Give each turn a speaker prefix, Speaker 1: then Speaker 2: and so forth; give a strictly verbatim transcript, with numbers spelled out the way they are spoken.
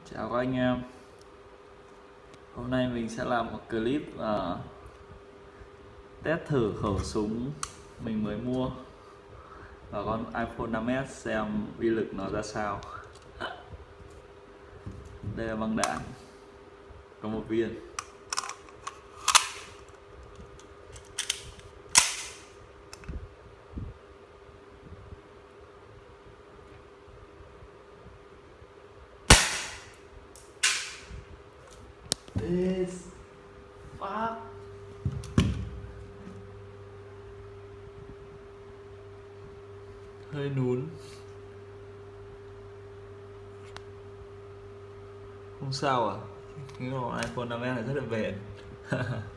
Speaker 1: Chào các anh em. Hôm nay mình sẽ làm một clip uh, test thử khẩu súng mình mới mua và con iPhone năm S xem uy lực nó ra sao. Đây là băng đạn, có một viên. This fuck. Hơi nún. Không sao à? Cái con iPhone năm S này rất là bền.